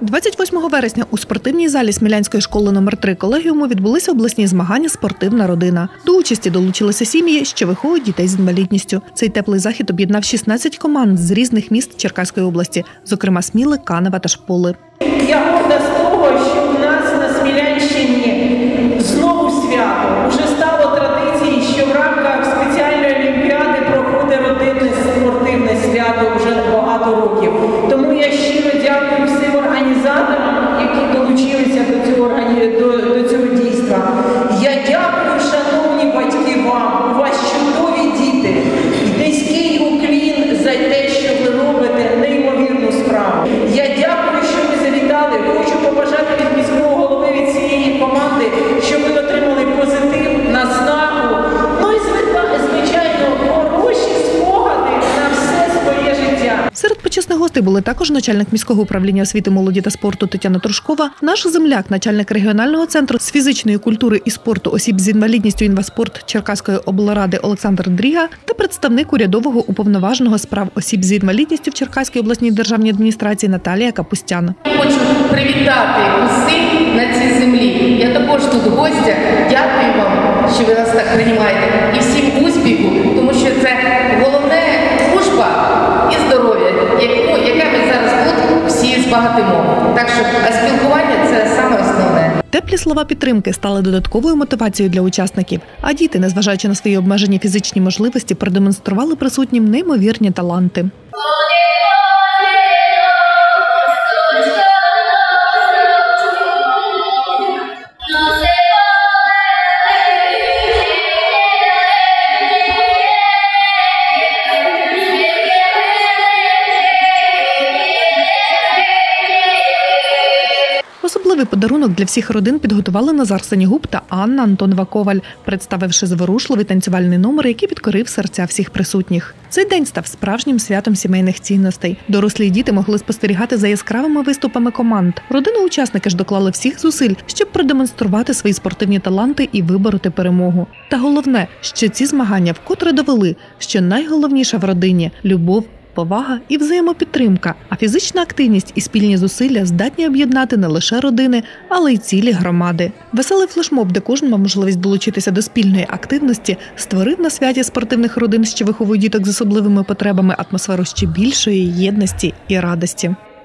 28 вересня у спортивній залі Смілянської школи номер 3 колегіуму відбулися обласні змагання «Спортивна родина». До участі долучилися сім'ї, що виховують дітей з інвалідністю. Цей теплий захід об'єднав 16 команд з різних міст Черкаської області, зокрема Сміли, Канева та Шполи. Я горда з того, що у нас на Смілянщині знову свято. Уже стало традицією, що в рамках спеціальної олімпіади проходить родинне спортивне свято вже багато років. Тому я щиро дякую всім організаторам, які долучилися до цього дійства. Я дякую, шановні батьки, вам. У вас чудові діти. Низький уклін за те, що ви робите неймовірну справу. Я дякую, що ви завітали. Хочу побажати від міського голови, від цієї команди, щоб ви отримали позитив, наснагу. Ну і, звичайно, хороші спогади на все своє життя. Серед почесних гостей були також начальник міського управління освіти, молоді та спорту Тетяна Трушкова, наш земляк, начальник регіонального центру з фізичної культури і спорту осіб з інвалідністю «Інваспорт» Черкаської облради Олександр Дріга та представник урядового уповноваженого з прав осіб з інвалідністю в Черкаській обласній державній адміністрації Наталія Капустян. Хочу привітати усіх на цій землі. Я також тут гостя. Дякую вам, що ви нас так приймаєте. І всім успіху, тому що це головне дружба і здоров'я, яке ми зараз тут всі збагатимо. Так що спілкування – це саме основне. Теплі слова підтримки стали додатковою мотивацією для учасників, а діти, незважаючи на свої обмежені фізичні можливості, продемонстрували присутнім неймовірні таланти. Особливий подарунок для всіх родин підготували Назар Сенігуб та Анна Антонова-Коваль, представивши зворушливий танцювальний номер, який підкорив серця всіх присутніх. Цей день став справжнім святом сімейних цінностей. Дорослі й діти могли спостерігати за яскравими виступами команд. Родини-учасники ж доклали всіх зусиль, щоб продемонструвати свої спортивні таланти і вибороти перемогу. Та головне, що ці змагання вкотре довели, що найголовніше в родині – любов, повага і взаємопідтримка, а фізична активність і спільні зусилля здатні об'єднати не лише родини, але й цілі громади. Веселий флешмоб, де кожен мав можливість долучитися до спільної активності, створив на святі спортивних родин, що виховують діток з особливими потребами, атмосферу ще більшої єдності і радості.